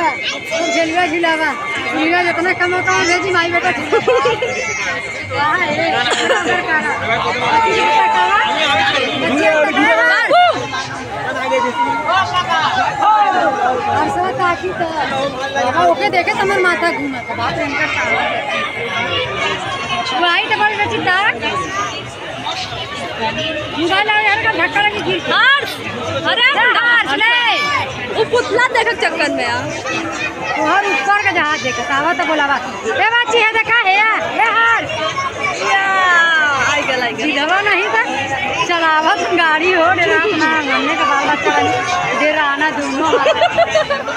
झूला झुलवा झुलावा झूला जितना कम होता है भेजी माई बेटा ओके देखे तुम्हार माथा घूमा बाप रे वही डबल बची ताक मोबाइल यार का धक्का लगी गिर अरे वो पुतला देख चक्कर में यार तोहर ऊपर का जहाज देख आवा तो बोलावा ए बाची है देखा है ये हार आई गला जीवा नहीं था चलावत गाड़ी हो डेरा ना हमने का बाल बच्चा डेरा आना दोनों